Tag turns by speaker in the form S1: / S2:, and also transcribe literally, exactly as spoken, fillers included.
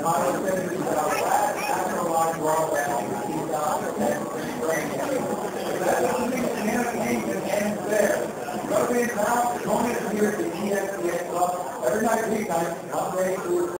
S1: my opinion is that our last national line draw back in two thousand ten spring training. That doesn't mean the campaign can end there. Rugby and now, join us here at the E S P N Club every night, weeknight, I'm ready to